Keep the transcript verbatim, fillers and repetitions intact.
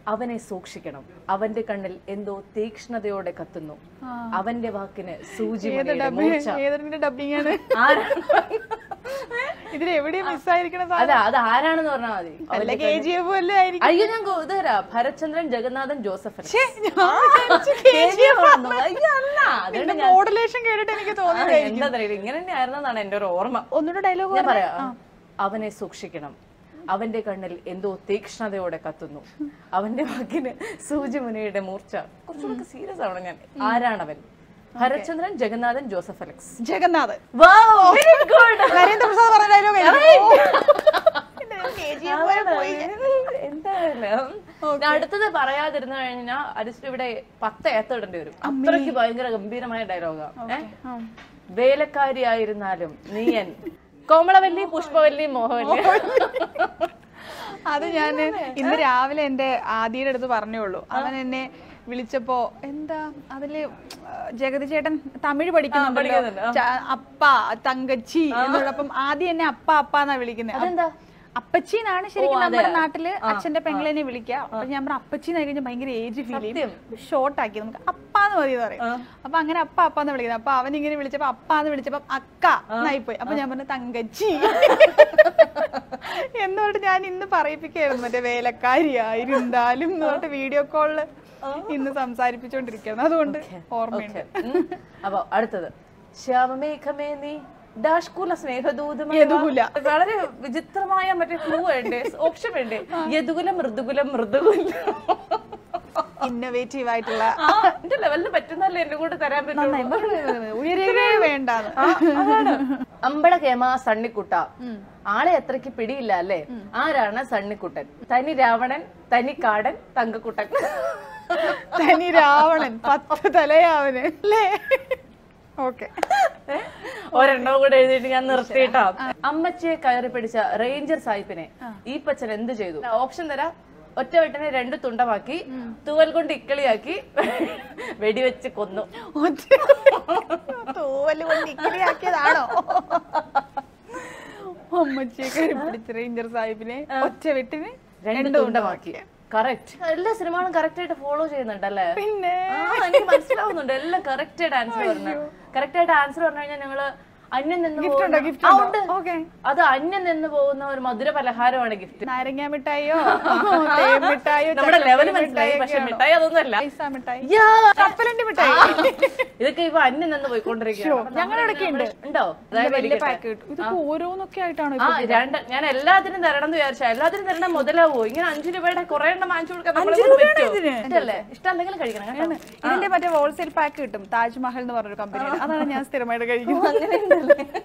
അവനെ സൂക്ഷിക്കണം. അവന്റെ കണ്ണിൽ എന്തോ തീക്ഷ്ണതയോടെ കത്തുന്നു. അവന്റെ വാക്കിന് സൂചി അല്ല അത് ആരാണെന്ന് പറഞ്ഞാൽ മതി. അയ്യോ ഞാൻ ഇതരാ ഭരചന്ദ്രൻ ജഗന്നാഥൻ ജോസഫ്. എന്താ അറിയില്ല, ഇങ്ങനെ തന്നെ ആയിരുന്നെന്നാണ് എന്റെ ഒരു ഓർമ്മ. ഒന്നുകൂടെ ഡയലോഗ് ഞാൻ പറയാം. അവനെ സൂക്ഷിക്കണം. അവന്റെ കണ്ണിൽ എന്തോ തീക്ഷ്ണതയോടെ കത്തുന്നു. അവന്റെ വാക്കിന് സൂചിമുനയുടെ മൂർച്ച. കുറച്ചുകൂടെ സീരിയസ് ആണ് ഞാൻ. ആരാണവൻ? Bharachandran Jagannathan Joseph Alex. ജഗന്നാഥ്. എന്തായാലും അടുത്തത് പറയാതിരുന്നു കഴിഞ്ഞാൽ അരിസ്റ്റു ഇവിടെ പത്ത് ഏത്തിടേണ്ടി വരും. അത്രയ്ക്ക് ഭയങ്കര ഗംഭീരമായ ഡയലോഗാ. വേലക്കാരിയായിരുന്നാലും നീയൻ കോമളവല്ലി പുഷ്പവല്ലി മോഹവല്ലി. അത് ഞാൻ ഇന്ന് രാവിലെ എന്റെ ആദിയുടെ അടുത്ത് പറഞ്ഞോളൂ. അവൻ എന്നെ വിളിച്ചപ്പോ എന്താ അതില് ജഗതി ചേട്ടൻ തമിഴ് പഠിക്കുന്നുണ്ടല്ലോ, അപ്പ തങ്കച്ചി എന്നുള്ളപ്പം ആദ്യം എന്നെ അപ്പ അപ്പ എന്നാ വിളിക്കുന്നത്. അതെന്താ? അപ്പച്ചിന്നാണ് ശരിക്കും നമ്മുടെ നാട്ടില് അച്ഛന്റെ പെങ്ങളെന്നെ വിളിക്കുക. അപ്പൊ ഞാൻ പറഞ്ഞ അപ്പച്ചിന്ന് കഴിഞ്ഞാൽ ഭയങ്കര ഏജ് ഫീൽ ചെയ്യും, ഷോർട്ട് ആക്കി നമുക്ക് അപ്പാന്ന് മതി എന്ന് പറയും. അപ്പൊ അങ്ങനെ അപ്പ അപ്പാന്ന് വിളിക്കുന്നത്. അപ്പൊ അവൻ ഇങ്ങനെ വിളിച്ചപ്പോ അപ്പാന്ന് വിളിച്ചപ്പോ അക്ക എന്നായിപ്പോയി. അപ്പൊ ഞാൻ പറഞ്ഞു തങ്കച്ചി എന്നോട്ട് ഞാൻ ഇന്ന് പറയിപ്പിക്കായിരുന്നു. മറ്റേ വേലക്കാരിയായിരുന്നാലും എന്നോട്ട് വീഡിയോ കോളില് ഇന്ന് സംസാരിപ്പിച്ചോണ്ടിരിക്കുന്നു. അതുകൊണ്ട് ഓർമ്മയുണ്ട്. അപ്പൊ അടുത്തത് ശ്യാമമേഘമേ നീ ഡാഷ്കുല സ്നേഹദൂതം. വളരെ വിചിത്രമായ മറ്റേ ക്ലൂ വേണ്ടേ, ഓപ്ഷൻ വേണ്ടേ? യദുകുലം മൃദുകുലം മൃദുകുലം. ഇന്നോവേറ്റീവ് ആയിട്ടുള്ള എന്റെ ലെവലിന് പറ്റുന്നല്ലേ എന്റെ കൂടെ തരാൻ പറ്റുള്ളൂ. ഉയരേ വേണ്ട. അമ്പള കേമ സണ്ണിക്കുട്ട. ആളെ അത്രയ്ക്ക് പിടിയില്ല അല്ലേ? ആരാണ് സണ്ണിക്കുട്ടൻ? തനി രാവണൻ, തനി കാടൻ, തങ്കക്കുട്ടൻ. തനി രാവണൻ, പത്ത് തലയാവന് അല്ലേ? ഓക്കെ, ഒരെണ്ണം കൂടെ എഴുതിയിട്ട് ഞാൻ നിർത്തിയിട്ടാ. അമ്മച്ചിയെ കയറി പിടിച്ച റേഞ്ചർ സാഹിബിനെ ഈ പച്ചൻ എന്ത് ചെയ്തു? ഓപ്ഷൻ തരാം. ഒറ്റ വെട്ടിനെ രണ്ട് തുണ്ടമാക്കി, തൂവൽ കൊണ്ട് ഇക്കിളിയാക്കി, വെടിവെച്ച് കൊന്നു. തൂവൽ കൊണ്ട് ഇക്കിളിയാക്കിയതാണോ? അമ്മച്ചിയെ കയറി പിടിച്ച റേഞ്ചർ സാഹിബിനെ ഒറ്റ വെട്ടിന് രണ്ട് തുണ്ടമാക്കി. കറക്റ്റ്. എല്ലാ സിനിമകളും കറക്റ്റ് ആയിട്ട് ഫോളോ ചെയ്യുന്നുണ്ടല്ലേ? പിന്നെ എനിക്ക് മനസ്സിലാവുന്നുണ്ട്. എല്ലാം കറക്റ്റ് ആയിട്ട് ആൻസർ പറഞ്ഞു. കറക്റ്റ് ആയിട്ട് ആൻസർ പറഞ്ഞു കഴിഞ്ഞാൽ ഞങ്ങള് അന്യം നിന്ന് അത് അന്യം നിന്ന് പോകുന്ന ഒരു മധുര പലഹാരമാണ് ഗിഫ്റ്റ്. നാരങ്ങ മിഠായിയോ മിഠായിയോ നമ്മുടെ ലെവല് മനസ്സിലായി. പക്ഷെ മിഠായി അതൊന്നുമല്ല, കപ്പലണ്ടി മിഠായി. ഇതൊക്കെ ഇപ്പൊ അന്യം നിന്ന് പോയിക്കൊണ്ടിരിക്കുകയാണ്. ഞങ്ങളിടയ്ക്ക് ഉണ്ട് ഉണ്ടോ? ഓരോന്നൊക്കെ ആയിട്ടാണ്. ആ രണ്ട് ഞാൻ എല്ലാത്തിനും തരണം എന്ന് വിചാരിച്ചാ എല്ലാത്തിനും തരണം മുതലാവോ? ഇങ്ങനെ അഞ്ചു രൂപയുടെ കുറെ എണ്ണം വാങ്ങിച്ചു കൊടുക്കാൻ ഇഷ്ടല്ലേ? ഇഷ്ടമല്ലെങ്കിൽ കഴിക്കണം. ഇതിന്റെ മറ്റേ ഹോൾസെയിൽ പാക്ക് കിട്ടും, താജ്മഹൽ എന്ന് പറഞ്ഞൊരു കമ്പനി. അതാണ് ഞാൻ സ്ഥിരമായിട്ട് കഴിക്കുന്നത്.